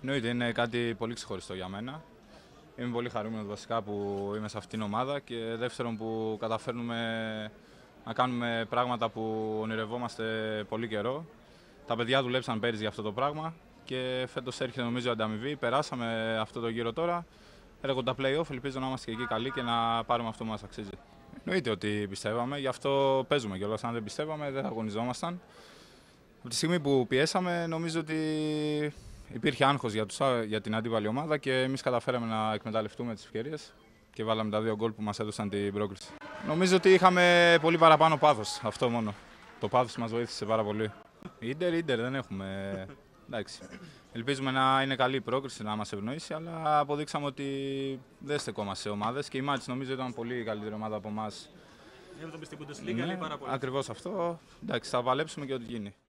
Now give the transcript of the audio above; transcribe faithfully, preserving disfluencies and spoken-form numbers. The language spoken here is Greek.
Εννοείται, είναι κάτι πολύ ξεχωριστό για μένα. Είμαι πολύ χαρούμενος βασικά που είμαι σε αυτήν την ομάδα και δεύτερον που καταφέρνουμε να κάνουμε πράγματα που ονειρευόμαστε πολύ καιρό. Τα παιδιά δουλέψαν πέρυσι για αυτό το πράγμα και φέτος έρχεται νομίζω η ανταμοιβή. Περάσαμε αυτό το γύρο τώρα. Έρχονται τα play-off, ελπίζω να είμαστε και εκεί καλοί και να πάρουμε αυτό που μας αξίζει. Εννοείται ότι πιστεύαμε, γι' αυτό παίζουμε κιόλας. Αν δεν πιστεύαμε, δεν θα αγωνιζόμασταν. Από τη στιγμή που πιέσαμε, νομίζω ότι υπήρχε άγχος για, τους, για την αντίπαλη ομάδα και εμείς καταφέραμε να εκμεταλλευτούμε τις ευκαιρίες και βάλαμε τα δύο γκολ που μας έδωσαν την πρόκριση. Νομίζω ότι είχαμε πολύ παραπάνω πάθος, αυτό μόνο. Το πάθος μας βοήθησε πάρα πολύ. Ίντερ, Ίντερ δεν έχουμε. Εντάξει. Ελπίζουμε να είναι καλή η πρόκριση, να μας ευνοήσει, αλλά αποδείξαμε ότι δεν στεκόμαστε σε ομάδες και η Μάτς νομίζω ήταν πολύ καλύτερη ομάδα από εμάς. Για τον Bundesliga, λέει πάρα πολύ. Ακριβώς αυτό. Εντάξει, θα παλέψουμε και ό,τι γίνει.